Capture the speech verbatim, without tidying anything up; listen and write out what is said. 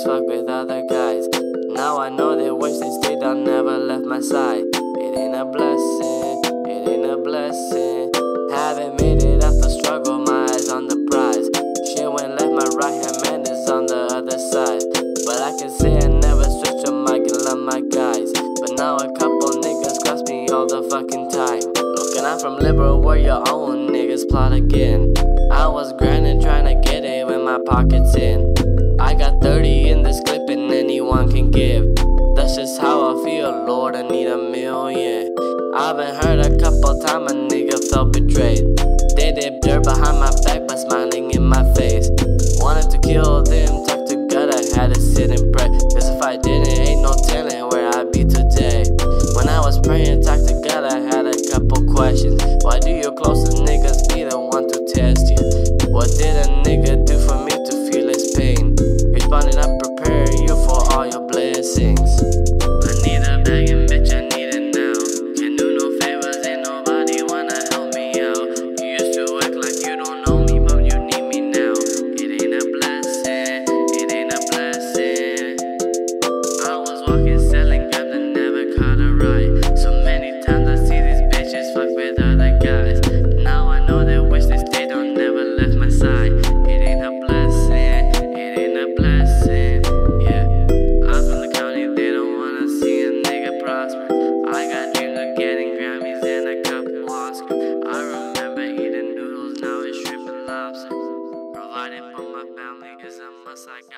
fuck with other guys. Now I know they wish they stayed down, never left my side. It ain't a blessing, it ain't a blessing. Haven't made it out the struggle, my eyes on the prize. Shit went left, my right hand man is on the other side. But I can say I never switched on my can love my guys. But now a couple niggas cross me all the fucking time. Looking out from liberal where your own niggas plot again. I was grinding trying to get it when my pocket's in. I got thirty in this clip and anyone can give. That's just how I feel, Lord, I need a million. I've been hurt a couple times, a nigga felt betrayed. They did dirt behind my back but smiling in my face. Wanted to kill them, talk to God, I had to sit and pray. Cause if I didn't, ain't no telling where I'd be today. When I was praying, talk to God, I had a couple questions. Why do your closest niggas be the one to test you? What did a nigga do for me to feel his pain? Responding, I'm preparing you for all your blessings. I need a bag and bitch, I need it now. Can't do no favors, ain't nobody wanna help me out. You used to act like you don't know me, but you need me now. It ain't a blessing, it ain't a blessing. I was walking, selling guns and never caught a ride. So many times I see these bitches fuck with other guys. Now I know they wish they stayed on, never left my side. It ain't a blessing, it ain't a blessing. Yeah, I'm from the county, they don't wanna see a nigga prosper. I got dreams of getting Grammys and a couple Oscars. I remember eating noodles, now it's shrimp and lobster. Providing for my family is a must, I got